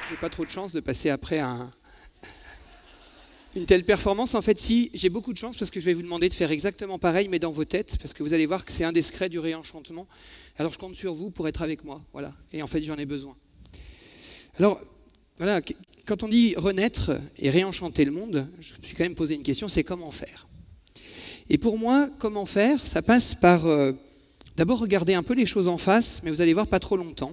J'ai pas trop de chance de passer après une telle performance. En fait, si, j'ai beaucoup de chance parce que je vais vous demander de faire exactement pareil, mais dans vos têtes, parce que vous allez voir que c'est un des secrets du réenchantement. Alors, je compte sur vous pour être avec moi, voilà. Et en fait, j'en ai besoin. Alors, voilà, quand on dit renaître et réenchanter le monde, je me suis quand même posé une question, c'est comment faire? Et pour moi, comment faire? Ça passe par d'abord regarder un peu les choses en face, mais vous allez voir pas trop longtemps.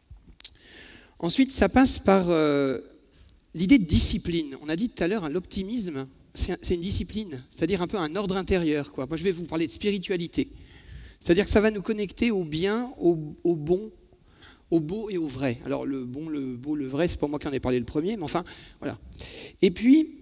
Ensuite, ça passe par l'idée de discipline. On a dit tout à l'heure, l'optimisme, c'est une discipline, c'est-à-dire un peu un ordre intérieur, quoi. Moi, je vais vous parler de spiritualité. C'est-à-dire que ça va nous connecter au bien, au bon, au beau et au vrai. Alors, le bon, le beau, le vrai, c'est pas moi qui en ai parlé le premier, mais enfin, voilà. Et puis,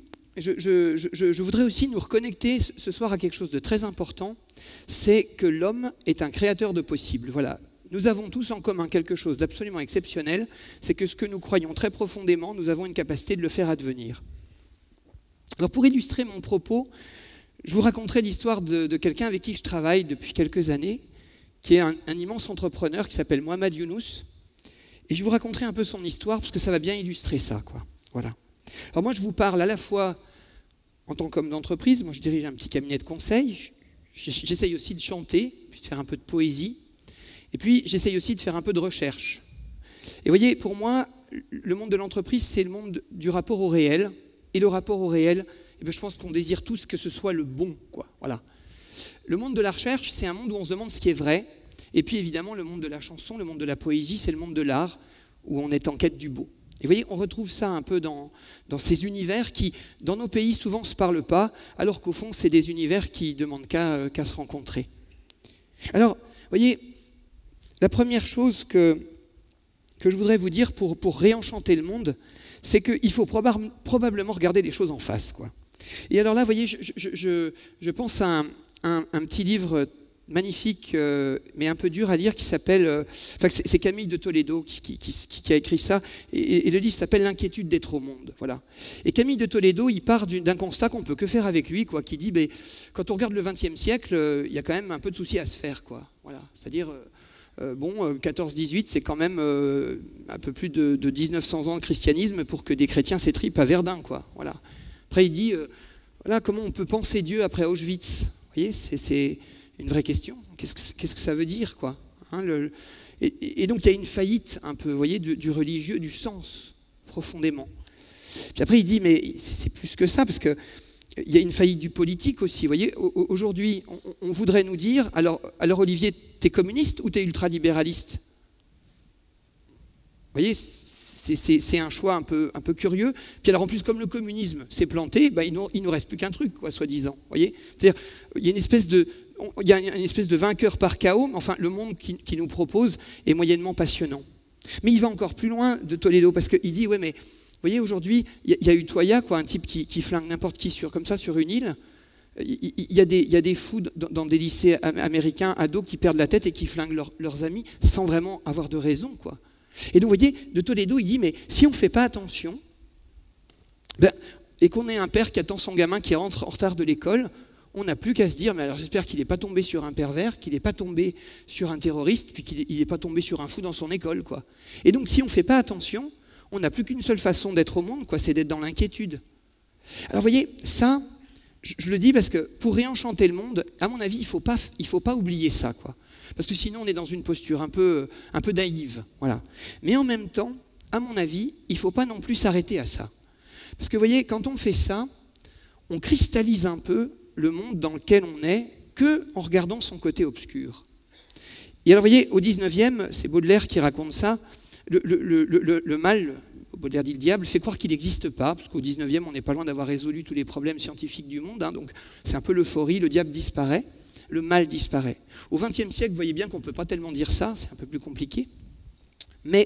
je voudrais aussi nous reconnecter ce soir à quelque chose de très important, c'est que l'homme est un créateur de possible. Voilà. Nous avons tous en commun quelque chose d'absolument exceptionnel, c'est que ce que nous croyons très profondément, nous avons une capacité de le faire advenir. Alors pour illustrer mon propos, je vous raconterai l'histoire de quelqu'un avec qui je travaille depuis quelques années, qui est un immense entrepreneur qui s'appelle Mohamed Younous. Et je vous raconterai un peu son histoire, parce que ça va bien illustrer ça, quoi. Voilà. Alors moi, je vous parle à la fois en tant qu'homme d'entreprise, moi je dirige un petit cabinet de conseil, j'essaye aussi de chanter, puis de faire un peu de poésie. Et puis, j'essaye aussi de faire un peu de recherche. Et vous voyez, pour moi, le monde de l'entreprise, c'est le monde du rapport au réel. Et le rapport au réel, eh bien, je pense qu'on désire tous que ce soit le bon, quoi. Voilà. Le monde de la recherche, c'est un monde où on se demande ce qui est vrai. Et puis, évidemment, le monde de la chanson, le monde de la poésie, c'est le monde de l'art, où on est en quête du beau. Et vous voyez, on retrouve ça un peu dans ces univers qui, dans nos pays, souvent ne se parlent pas, alors qu'au fond, c'est des univers qui ne demandent qu'à se rencontrer. Alors, vous voyez, la première chose que je voudrais vous dire pour réenchanter le monde, c'est qu'il faut probablement regarder les choses en face, quoi. Et alors là, vous voyez, je pense à un petit livre magnifique, mais un peu dur à lire, qui s'appelle... c'est Camille de Toledo qui a écrit ça, et le livre s'appelle « L'inquiétude d'être au monde ». Voilà. Et Camille de Toledo, il part d'un constat qu'on ne peut que faire avec lui, quoi, qui dit, quand on regarde le XXe siècle, il y a quand même un peu de soucis à se faire, quoi. Voilà. C'est-à-dire... 14-18, c'est quand même un peu plus de 1900 ans de christianisme pour que des chrétiens s'étripent à Verdun, quoi. Voilà. Après, il dit, voilà, comment on peut penser Dieu après Auschwitz? Vous voyez, c'est une vraie question. Qu'est-ce que ça veut dire, quoi, hein, et donc, il y a une faillite, un peu, vous voyez, du religieux, du sens, profondément. Puis après, il dit, mais c'est plus que ça, parce que il y a une faillite du politique aussi. Vous voyez, aujourd'hui, on voudrait nous dire, alors Olivier, t'es communiste ou t'es ultralibéraliste? Vous voyez, c'est un choix un peu curieux. Puis alors en plus, comme le communisme s'est planté, il nous reste plus qu'un truc, quoi, soi-disant. Vous voyez, c'est-à-dire, il y a une espèce de vainqueur par chaos, mais enfin, le monde qui nous propose est moyennement passionnant. Mais il va encore plus loin de Toledo, parce qu'il dit, ouais, mais vous voyez, aujourd'hui, il y a Utoya, quoi, un type qui flingue n'importe qui comme ça sur une île. Il y a des fous dans des lycées américains, ados, qui perdent la tête et qui flinguent leurs amis sans vraiment avoir de raison, quoi. Et donc, vous voyez, de Toledo, il dit, mais si on ne fait pas attention, et qu'on est un père qui attend son gamin qui rentre en retard de l'école, on n'a plus qu'à se dire, mais alors j'espère qu'il n'est pas tombé sur un pervers, qu'il n'est pas tombé sur un terroriste, puis qu'il n'est pas tombé sur un fou dans son école, quoi. Et donc, si on ne fait pas attention, on n'a plus qu'une seule façon d'être au monde, quoi, c'est d'être dans l'inquiétude. Alors vous voyez, ça, je le dis parce que pour réenchanter le monde, à mon avis, il faut pas oublier ça, quoi. Parce que sinon, on est dans une posture un peu naïve. Voilà. Mais en même temps, à mon avis, il ne faut pas non plus s'arrêter à ça. Parce que vous voyez, quand on fait ça, on cristallise un peu le monde dans lequel on est qu'en regardant son côté obscur. Et alors vous voyez, au 19e, c'est Baudelaire qui raconte ça, le mal, Baudelaire dit le diable, fait croire qu'il n'existe pas, parce qu'au 19e, on n'est pas loin d'avoir résolu tous les problèmes scientifiques du monde, hein, donc c'est un peu l'euphorie, le diable disparaît, le mal disparaît. Au XXe siècle, vous voyez bien qu'on ne peut pas tellement dire ça, c'est un peu plus compliqué, mais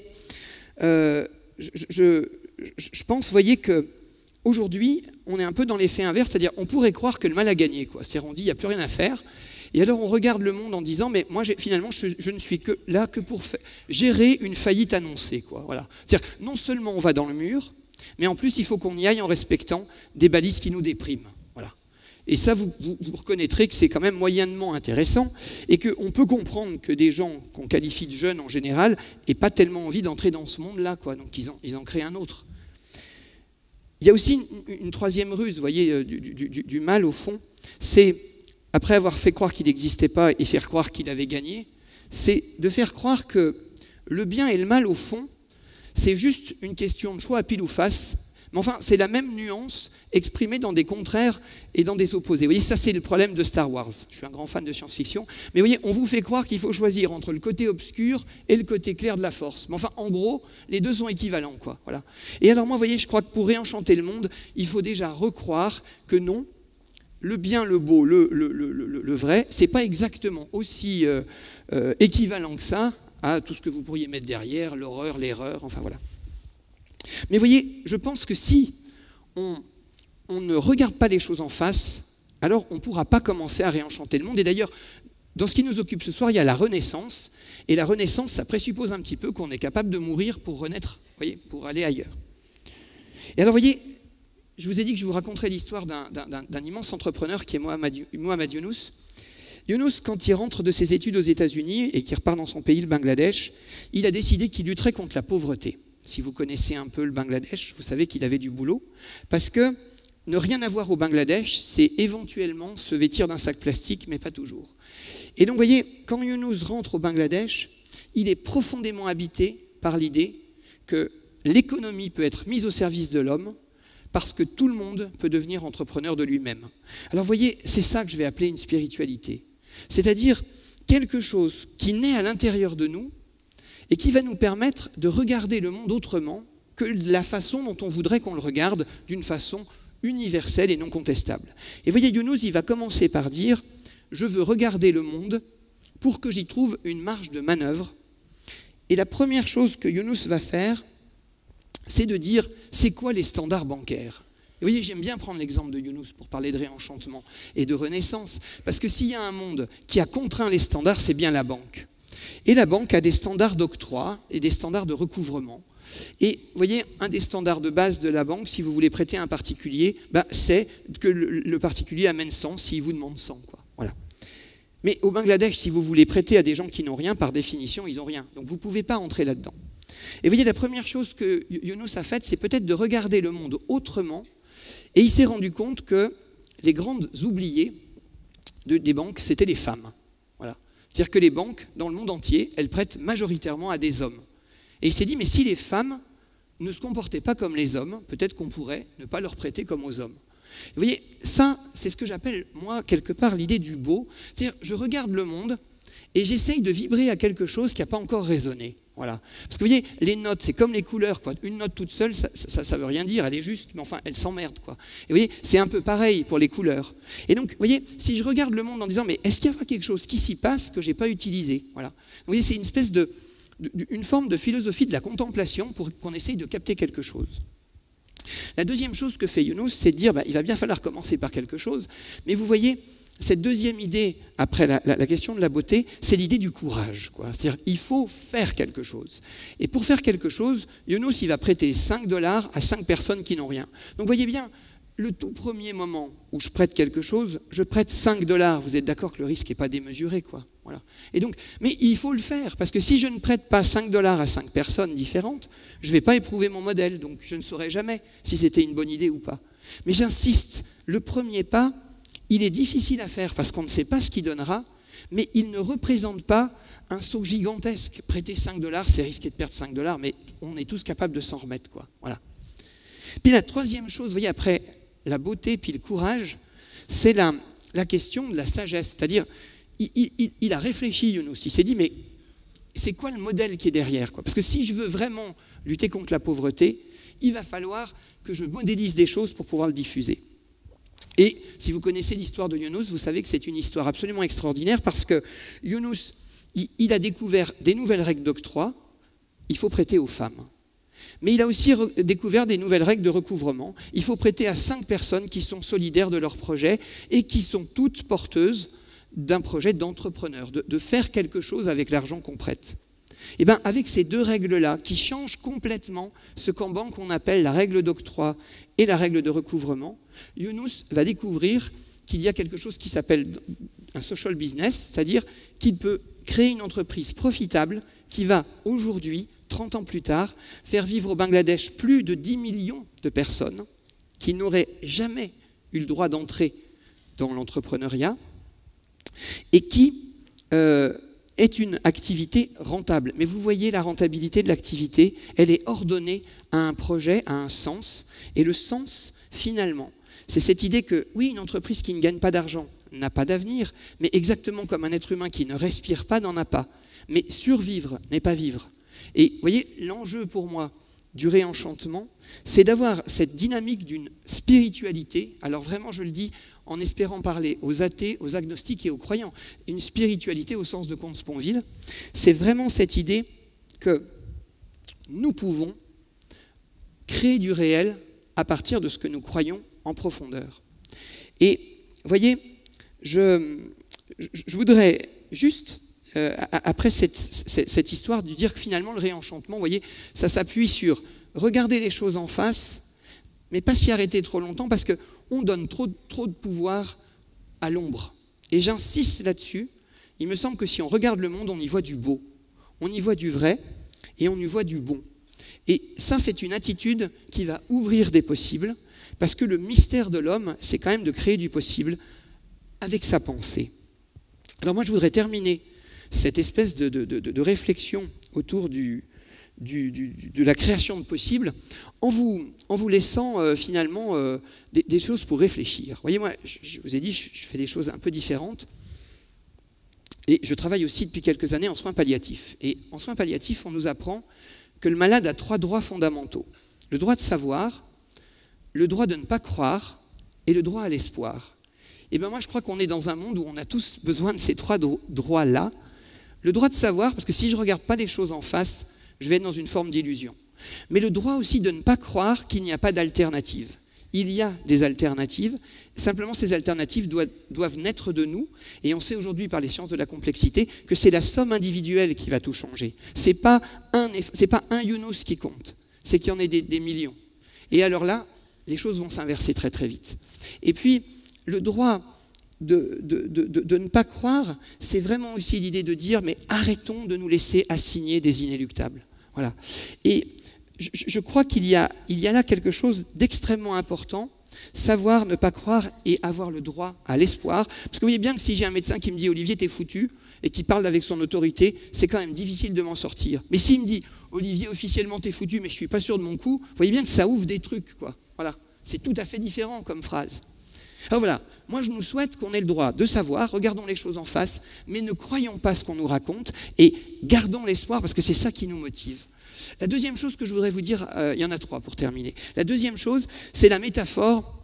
je pense, vous voyez, qu'aujourd'hui, on est un peu dans l'effet inverse, c'est-à-dire on pourrait croire que le mal a gagné, quoi. C'est-à-dire on dit il n'y a plus rien à faire, et alors on regarde le monde en disant mais moi finalement je ne suis là que pour gérer une faillite annoncée, quoi. Voilà. C'est-à-dire non seulement on va dans le mur, mais en plus il faut qu'on y aille en respectant des balises qui nous dépriment. Voilà. Et ça, vous reconnaîtrez que c'est quand même moyennement intéressant et qu'on peut comprendre que des gens qu'on qualifie de jeunes en général n'aient pas tellement envie d'entrer dans ce monde-là, quoi. Donc ils en créent un autre. Il y a aussi une troisième ruse, vous voyez, du mal au fond, c'est, après avoir fait croire qu'il n'existait pas et faire croire qu'il avait gagné, c'est de faire croire que le bien et le mal au fond, c'est juste une question de choix à pile ou face. Mais enfin, c'est la même nuance exprimée dans des contraires et dans des opposés. Vous voyez, ça c'est le problème de Star Wars. Je suis un grand fan de science-fiction. Mais vous voyez, on vous fait croire qu'il faut choisir entre le côté obscur et le côté clair de la force. Mais enfin, en gros, les deux sont équivalents, quoi. Voilà. Et alors moi, vous voyez, je crois que pour réenchanter le monde, il faut déjà recroire que non, le bien, le beau, le vrai, c'est pas exactement aussi équivalent que ça à tout ce que vous pourriez mettre derrière, l'horreur, l'erreur, enfin voilà. Mais vous voyez, je pense que si on ne regarde pas les choses en face, alors on ne pourra pas commencer à réenchanter le monde. Et d'ailleurs, dans ce qui nous occupe ce soir, il y a la Renaissance. Et la Renaissance, ça présuppose un petit peu qu'on est capable de mourir pour renaître, vous voyez, pour aller ailleurs. Et alors, vous voyez, je vous ai dit que je vous raconterais l'histoire d'un immense entrepreneur qui est Muhammad Yunus. Yunus, quand il rentre de ses études aux États-Unis et qu'il repart dans son pays, le Bangladesh, il a décidé qu'il lutterait contre la pauvreté. Si vous connaissez un peu le Bangladesh, vous savez qu'il avait du boulot, parce que ne rien avoir au Bangladesh, c'est éventuellement se vêtir d'un sac plastique, mais pas toujours. Et donc, vous voyez, quand Yunus rentre au Bangladesh, il est profondément habité par l'idée que l'économie peut être mise au service de l'homme, parce que tout le monde peut devenir entrepreneur de lui-même. Alors, vous voyez, c'est ça que je vais appeler une spiritualité. C'est-à-dire quelque chose qui naît à l'intérieur de nous, et qui va nous permettre de regarder le monde autrement que de la façon dont on voudrait qu'on le regarde, d'une façon universelle et non contestable. Et voyez, Yunus, il va commencer par dire « Je veux regarder le monde pour que j'y trouve une marge de manœuvre. » Et la première chose que Yunus va faire, c'est de dire « C'est quoi les standards bancaires ?» Et vous voyez, j'aime bien prendre l'exemple de Yunus pour parler de réenchantement et de renaissance, parce que s'il y a un monde qui a contraint les standards, c'est bien la banque. Et la banque a des standards d'octroi et des standards de recouvrement. Et vous voyez, un des standards de base de la banque, si vous voulez prêter à un particulier, c'est que le particulier amène 100 s'il vous demande 100. Quoi. Voilà. Mais au Bangladesh, si vous voulez prêter à des gens qui n'ont rien, par définition, ils n'ont rien. Donc vous ne pouvez pas entrer là-dedans. Et vous voyez, la première chose que Yunus a faite, c'est peut-être de regarder le monde autrement. Et il s'est rendu compte que les grandes oubliées des banques, c'était les femmes. Voilà. C'est-à-dire que les banques, dans le monde entier, elles prêtent majoritairement à des hommes. Et il s'est dit, mais si les femmes ne se comportaient pas comme les hommes, peut-être qu'on pourrait ne pas leur prêter comme aux hommes. Vous voyez, ça, c'est ce que j'appelle, moi, quelque part, l'idée du beau. C'est-à-dire, je regarde le monde et j'essaye de vibrer à quelque chose qui n'a pas encore résonné. Voilà. Parce que vous voyez, les notes, c'est comme les couleurs, quoi. Une note toute seule, ça ne veut rien dire, elle est juste, mais enfin, elle s'emmerde, quoi. Et vous voyez, c'est un peu pareil pour les couleurs. Et donc, vous voyez, si je regarde le monde en disant, mais est-ce qu'il y a quelque chose qui s'y passe que je n'ai pas utilisé? Voilà. Vous voyez, c'est une espèce une forme de philosophie de la contemplation pour qu'on essaye de capter quelque chose. La deuxième chose que fait Yunus, c'est de dire, il va bien falloir commencer par quelque chose, mais vous voyez, cette deuxième idée, après la question de la beauté, c'est l'idée du courage. C'est-à-dire il faut faire quelque chose. Et pour faire quelque chose, Yunus, il va prêter 5 $ à 5 personnes qui n'ont rien. Donc vous voyez bien, le tout premier moment où je prête quelque chose, je prête 5 $. Vous êtes d'accord que le risque n'est pas démesuré, quoi. Voilà. Et donc, mais il faut le faire, parce que si je ne prête pas 5 $ à 5 personnes différentes, je ne vais pas éprouver mon modèle, donc je ne saurais jamais si c'était une bonne idée ou pas. Mais j'insiste, le premier pas, il est difficile à faire parce qu'on ne sait pas ce qu'il donnera, mais il ne représente pas un saut gigantesque. Prêter 5 $, c'est risquer de perdre 5 $, mais on est tous capables de s'en remettre, quoi. Voilà. Puis la troisième chose, vous voyez, après la beauté puis le courage, c'est la question de la sagesse. C'est-à-dire, il a réfléchi, Yunus, il s'est dit, mais c'est quoi le modèle qui est derrière, quoi? Parce que si je veux vraiment lutter contre la pauvreté, il va falloir que je modélise des choses pour pouvoir le diffuser. Et si vous connaissez l'histoire de Yunus, vous savez que c'est une histoire absolument extraordinaire parce que Yunus, il a découvert des nouvelles règles d'octroi, il faut prêter aux femmes. Mais il a aussi découvert des nouvelles règles de recouvrement. Il faut prêter à 5 personnes qui sont solidaires de leur projet et qui sont toutes porteuses d'un projet d'entrepreneur, de faire quelque chose avec l'argent qu'on prête. Et bien, avec ces deux règles-là, qui changent complètement ce qu'en banque on appelle la règle d'octroi et la règle de recouvrement, Yunus va découvrir qu'il y a quelque chose qui s'appelle un social business, c'est-à-dire qu'il peut créer une entreprise profitable qui va aujourd'hui, 30 ans plus tard, faire vivre au Bangladesh plus de 10 millions de personnes qui n'auraient jamais eu le droit d'entrer dans l'entrepreneuriat et qui est une activité rentable. Mais vous voyez, la rentabilité de l'activité, elle est ordonnée à un projet, à un sens. Et le sens, finalement, c'est cette idée que, oui, une entreprise qui ne gagne pas d'argent n'a pas d'avenir, mais exactement comme un être humain qui ne respire pas n'en a pas. Mais survivre n'est pas vivre. Et vous voyez, l'enjeu pour moi du réenchantement, c'est d'avoir cette dynamique d'une spiritualité, alors vraiment je le dis en espérant parler aux athées, aux agnostiques et aux croyants, une spiritualité au sens de Comte Sponville, c'est vraiment cette idée que nous pouvons créer du réel à partir de ce que nous croyons en profondeur. Et vous voyez, je voudrais juste, après cette histoire, de dire que finalement le réenchantement, vous voyez, ça s'appuie sur regarder les choses en face, mais pas s'y arrêter trop longtemps, parce qu'on donne trop de pouvoir à l'ombre. Et j'insiste là-dessus, il me semble que si on regarde le monde, on y voit du beau, on y voit du vrai, et on y voit du bon. Et ça, c'est une attitude qui va ouvrir des possibles, parce que le mystère de l'homme, c'est quand même de créer du possible avec sa pensée. Alors moi, je voudrais terminer cette espèce de réflexion autour de la création de possibles en vous laissant finalement des choses pour réfléchir. Vous voyez, moi, je vous ai dit, je fais des choses un peu différentes. Et je travaille aussi depuis quelques années en soins palliatifs. Et en soins palliatifs, on nous apprend que le malade a 3 droits fondamentaux. Le droit de savoir, le droit de ne pas croire et le droit à l'espoir. Et bien moi, je crois qu'on est dans un monde où on a tous besoin de ces 3 droits-là. Le droit de savoir, parce que si je ne regarde pas les choses en face, je vais être dans une forme d'illusion. Mais le droit aussi de ne pas croire qu'il n'y a pas d'alternative. Il y a des alternatives, simplement ces alternatives doivent naître de nous, et on sait aujourd'hui par les sciences de la complexité que c'est la somme individuelle qui va tout changer. C'est pas un Younous qui compte, c'est qu'il y en ait des millions. Et alors là, les choses vont s'inverser très très vite. Et puis, le droit de ne pas croire, c'est vraiment aussi l'idée de dire, mais arrêtons de nous laisser assigner des inéluctables. Voilà. Et je crois qu'il y a là quelque chose d'extrêmement important, savoir ne pas croire et avoir le droit à l'espoir. Parce que vous voyez bien que si j'ai un médecin qui me dit « Olivier, t'es foutu », et qui parle avec son autorité, c'est quand même difficile de m'en sortir. Mais s'il me dit « Olivier, officiellement, t'es foutu, mais je ne suis pas sûr de mon coup », vous voyez bien que ça ouvre des trucs, quoi. Voilà. C'est tout à fait différent comme phrase. Alors voilà, moi je nous souhaite qu'on ait le droit de savoir, regardons les choses en face, mais ne croyons pas ce qu'on nous raconte et gardons l'espoir parce que c'est ça qui nous motive. La deuxième chose que je voudrais vous dire, il y en a 3 pour terminer. La deuxième chose, c'est la métaphore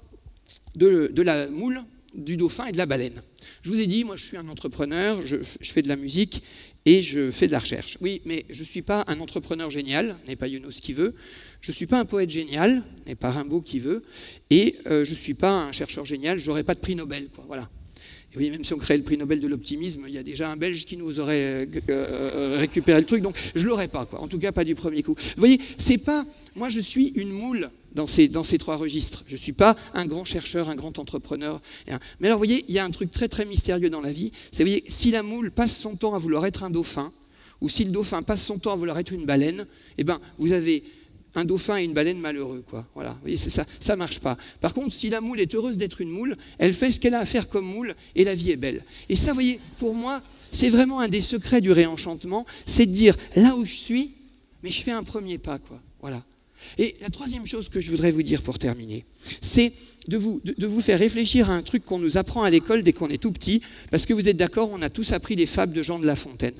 de la moule, du dauphin et de la baleine. Je vous ai dit, moi je suis un entrepreneur, je fais de la musique et je fais de la recherche. Oui, mais je ne suis pas un entrepreneur génial, n'est pas Younous qui veut. Je ne suis pas un poète génial, n'est pas Rimbaud qui veut. Et je ne suis pas un chercheur génial, je n'aurai pas de prix Nobel, quoi, voilà. Et vous voyez, même si on crée le prix Nobel de l'optimisme, il y a déjà un Belge qui nous aurait récupéré le truc, donc je ne l'aurai pas, quoi. En tout cas pas du premier coup. Vous voyez, c'est pas... Moi je suis une moule dans ces 3 registres. Je ne suis pas un grand chercheur, un grand entrepreneur. Mais alors vous voyez, il y a un truc très très mystérieux dans la vie. C'est, vous voyez, si la moule passe son temps à vouloir être un dauphin, ou si le dauphin passe son temps à vouloir être une baleine, eh ben vous avez un dauphin et une baleine malheureux, quoi. Voilà, vous voyez, ça ne marche pas. Par contre, si la moule est heureuse d'être une moule, elle fait ce qu'elle a à faire comme moule et la vie est belle. Et ça, vous voyez, pour moi, c'est vraiment un des secrets du réenchantement, c'est de dire, là où je suis, mais je fais un premier pas, quoi. Voilà. Et la troisième chose que je voudrais vous dire pour terminer, c'est de vous faire réfléchir à un truc qu'on nous apprend à l'école dès qu'on est tout petit, parce que vous êtes d'accord, on a tous appris les fables de Jean de La Fontaine.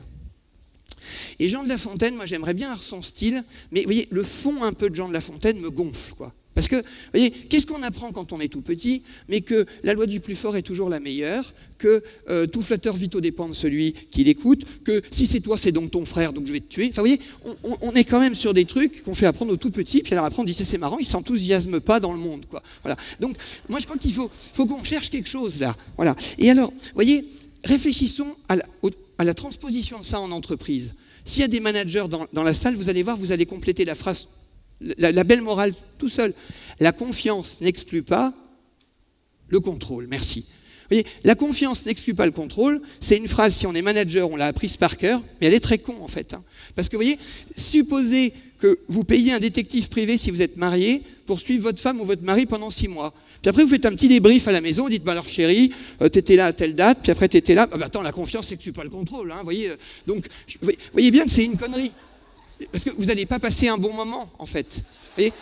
Et Jean de La Fontaine, moi j'aimerais bien avoir son style, mais vous voyez, le fond un peu de Jean de La Fontaine me gonfle, quoi. Parce que, vous voyez, qu'est-ce qu'on apprend quand on est tout petit? Mais que la loi du plus fort est toujours la meilleure, que tout flatteur vit aux dépens de celui qui l'écoute, que si c'est toi, c'est donc ton frère, donc je vais te tuer. Enfin, vous voyez, on est quand même sur des trucs qu'on fait apprendre aux tout petits, puis alors après on dit c'est marrant, ils s'enthousiasment pas dans le monde, quoi. Voilà. Donc, moi je crois qu'il faut qu'on cherche quelque chose là. Voilà. Et alors, vous voyez, réfléchissons à la transposition de ça en entreprise. S'il y a des managers dans la salle, vous allez voir, vous allez compléter la phrase. La belle morale tout seul. La confiance n'exclut pas le contrôle. Merci. voyez, la confiance n'exclut pas le contrôle. C'est une phrase, si on est manager, on l'a apprise par cœur, mais elle est très con en fait. Parce que vous voyez, supposez que vous payez un détective privé si vous êtes marié pour suivre votre femme ou votre mari pendant 6 mois. Puis après, vous faites un petit débrief à la maison, vous dites, bah alors chérie, t'étais là à telle date, puis après t'étais là. Ah bah attends, la confiance n'exclut pas le contrôle, voyez. Donc, vous voyez bien que c'est une connerie. Parce que vous n'allez pas passer un bon moment, en fait. Vous voyez,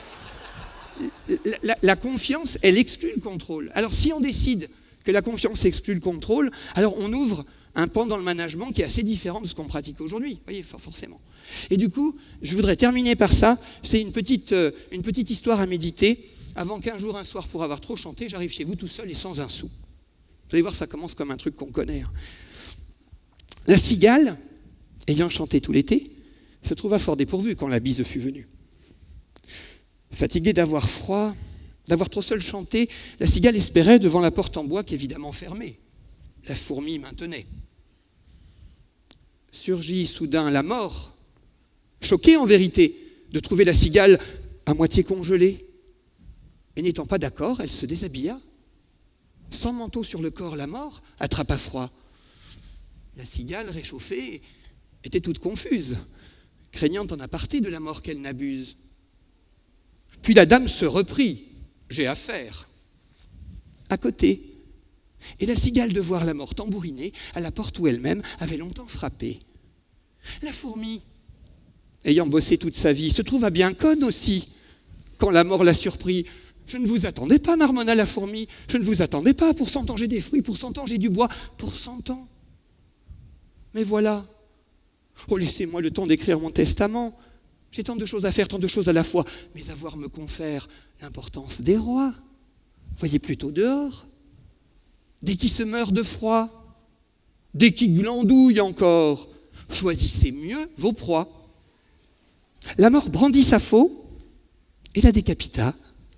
la confiance, elle exclut le contrôle. Alors si on décide que la confiance exclut le contrôle, alors on ouvre un pan dans le management qui est assez différent de ce qu'on pratique aujourd'hui, vous voyez, forcément. Et du coup, je voudrais terminer par ça. C'est une petite histoire à méditer. Avant qu'un jour, un soir, pour avoir trop chanté, j'arrive chez vous tout seul et sans un sou. Vous allez voir, ça commence comme un truc qu'on connaît. La cigale, ayant chanté tout l'été, se trouva fort dépourvue quand la bise fut venue. Fatiguée d'avoir froid, d'avoir trop seul chanté, la cigale espérait devant la porte en bois qu'évidemment fermée. La fourmi maintenait. Surgit soudain la mort, choquée en vérité de trouver la cigale à moitié congelée. Et n'étant pas d'accord, elle se déshabilla. Sans manteau sur le corps, la mort attrapa froid. La cigale, réchauffée, était toute confuse, craignant en aparté de la mort qu'elle n'abuse. Puis la dame se reprit. J'ai affaire. À côté. Et la cigale de voir la mort tambouriner à la porte où elle-même avait longtemps frappé. La fourmi, ayant bossé toute sa vie, se trouva bien conne aussi. Quand la mort la surprit, je ne vous attendais pas, marmonna la fourmi. Je ne vous attendais pas pour 100 ans j'ai des fruits, pour 100 ans j'ai du bois, pour 100 ans. Mais voilà. Oh, laissez-moi le temps d'écrire mon testament. J'ai tant de choses à faire, tant de choses à la fois. Mais avoir me confère l'importance des rois. Voyez plutôt dehors. Dès qui se meurt de froid, dès qui glandouille encore, choisissez mieux vos proies. La mort brandit sa faux et la décapita.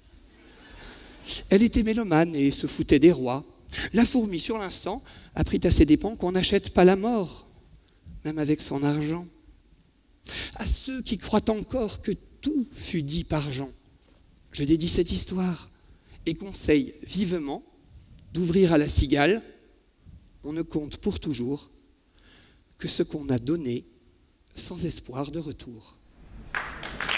Elle était mélomane et se foutait des rois. La fourmi, sur l'instant, apprit à ses dépens qu'on n'achète pas la mort, même avec son argent. À ceux qui croient encore que tout fut dit par Jean, je dédie cette histoire et conseille vivement d'ouvrir à la cigale. On ne compte pour toujours que ce qu'on a donné sans espoir de retour.